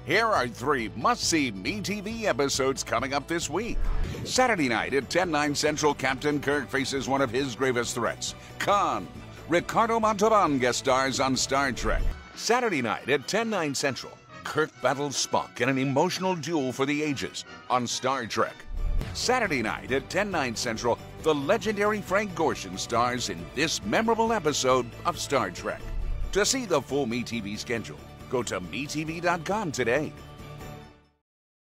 Here are 3 must-see MeTV episodes coming up this week. Saturday night at 10/9 Central, Captain Kirk faces one of his gravest threats, Khan. Ricardo Montalban guest stars on Star Trek. Saturday night at 10/9 Central, Kirk battles Spock in an emotional duel for the ages on Star Trek. Saturday night at 10/9 Central, the legendary Frank Gorshin stars in this memorable episode of Star Trek. To see the full MeTV schedule, go to MeTV.com today.